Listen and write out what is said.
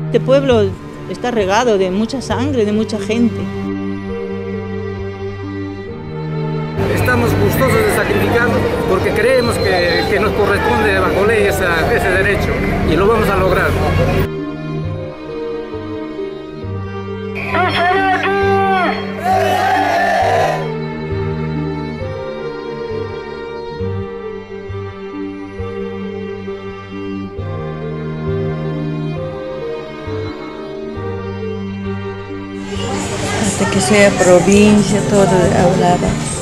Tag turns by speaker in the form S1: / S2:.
S1: Este pueblo está regado de mucha sangre, de mucha gente.
S2: Estamos gustosos de sacrificarnos porque creemos que nos corresponde bajo ley ese derecho y lo vamos a lograr.
S3: Hasta que sea provincia, todo hablaba.